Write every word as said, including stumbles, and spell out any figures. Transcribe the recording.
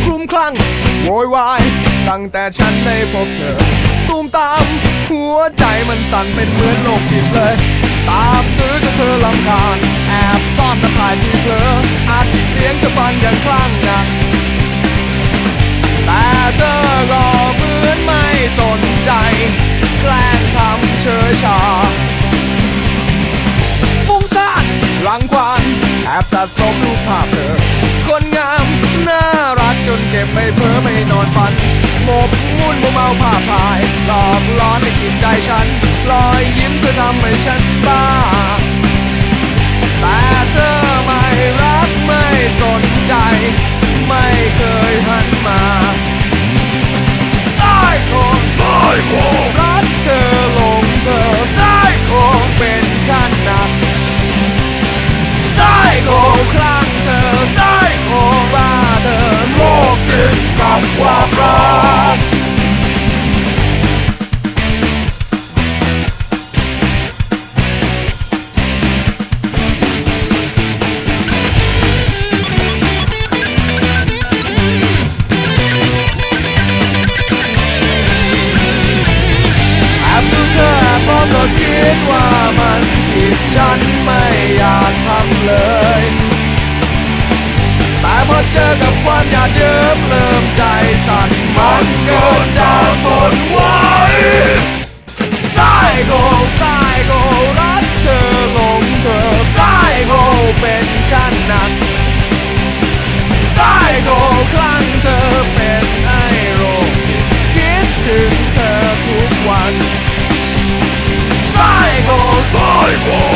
คลุ้มคลั่งโวยวายตั้งแต่ฉันได้พบเธอตูมตามหัวใจมันสั่นเป็นเหมือนโลกทิพย์เลยตามตื้อจนเธอลำคาญแอบซ่อนตะข่ายที่เผลออาจเสียงจะฟังอย่างคลั่งหนักแต่เธอก็เหมือนไม่สนใจแกล้งทำเชยชาฟุ้งซ่านรังควานแอบสะสมรูปภาพเธอคนงามน่ารักจนเก็บไม่เพ้อไม่นอนฝันหมกมุ่นมัวเมาผ้าพายหลอกล้อนในจิตใจฉันรอยยิ้มเธอทำให้ฉันบ้าแต่เธอไม่รักไม่สนใจไม่เคยหันมาสายโคสายโครักเธอหลงเธอสายโคเป็นขั้นหนักสายโคคลั่งเธอสายโคบ้าเธอโลกจึงกับความรักก็คิดว่ามันผิดฉันไม่อยากทำเลยแต่พอเจอกับความอยากเยิ้มเริ่มใจสั่นมันเกินจะทนไหวสายโกสายโกรักเธอหลงเธอสายโกเป็นขั้นหนักสายโกคลั่งเธอเป็นไอ้โรคจิตคิดถึงเธอทุกวันPsycho, psycho